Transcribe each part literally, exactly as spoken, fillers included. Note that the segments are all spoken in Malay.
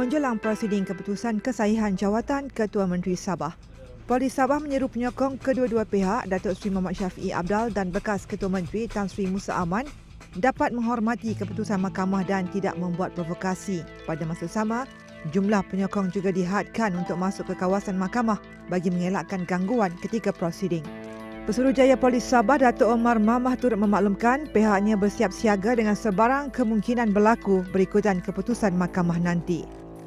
menjelang prosiding keputusan kesahihan jawatan Ketua Menteri Sabah. Polis Sabah menyeru penyokong kedua-dua pihak, Datuk Seri Muhammad Shafie Apdal dan bekas Ketua Menteri Tan Sri Musa Aman, dapat menghormati keputusan mahkamah dan tidak membuat provokasi. Pada masa sama, jumlah penyokong juga dihadkan untuk masuk ke kawasan mahkamah bagi mengelakkan gangguan ketika prosiding. Pesuruhjaya Polis Sabah Datuk Omar Mamah turut memaklumkan pihaknya bersiap siaga dengan sebarang kemungkinan berlaku berikutan keputusan mahkamah nanti.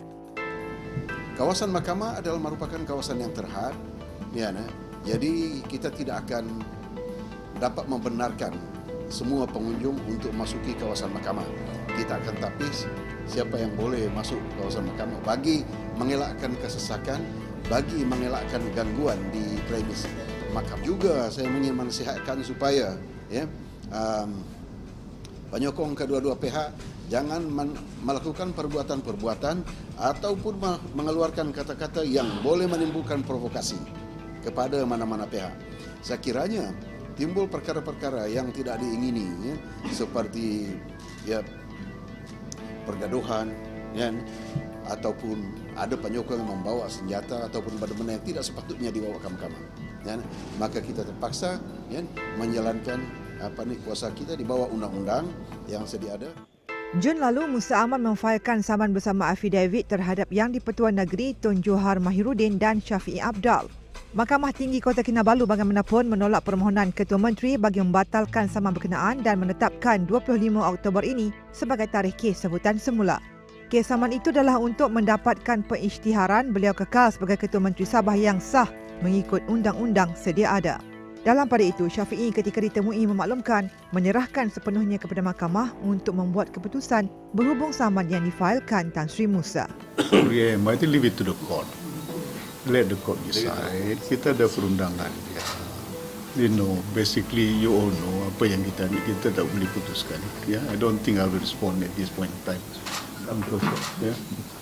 Kawasan mahkamah adalah merupakan kawasan yang terhad, ya, nah. Jadi kita tidak akan dapat membenarkan semua pengunjung untuk masuki kawasan mahkamah. Kita akan tapis siapa yang boleh masuk kawasan mahkamah bagi mengelakkan kesesakan, bagi mengelakkan gangguan di premis mahkamah. Juga saya ingin menasihatkan supaya ya, um, penyokong kedua-dua pihak jangan men- melakukan perbuatan-perbuatan ataupun mengeluarkan kata-kata yang boleh menimbulkan provokasi kepada mana-mana pihak. Sekiranya timbul perkara-perkara yang tidak diingini, ya, seperti ya, pergaduhan, ya, ataupun ada penyokong yang membawa senjata ataupun benda-benda yang tidak sepatutnya dibawa ke mahkamah, ya, maka kita terpaksa ya, menjalankan apa ni kuasa kita di bawah undang-undang yang sedia ada. Jun lalu, Musa Aman memfailkan saman bersama affidavit terhadap Yang di-Pertuan Negeri Tun Johar Mahiruddin dan Shafie Apdal. Mahkamah Tinggi Kota Kinabalu bagaimanapun menolak permohonan Ketua Menteri bagi membatalkan saman berkenaan dan menetapkan dua puluh lima Oktober ini sebagai tarikh kes sebutan semula. Kes saman itu adalah untuk mendapatkan pengisytiharan beliau kekal sebagai Ketua Menteri Sabah yang sah mengikut undang-undang sedia ada. Dalam pada itu, Shafie ketika ditemui memaklumkan menyerahkan sepenuhnya kepada mahkamah untuk membuat keputusan berhubung saman yang difailkan Tan Sri Musa. Yeah, I think leave it to the court. Let the court decide. Kita ada perundangan. Ya. You know, basically you all know apa yang kita kita tak boleh putuskan. Yeah, I don't think I will respond at this point in time. I'm so sorry. Yeah.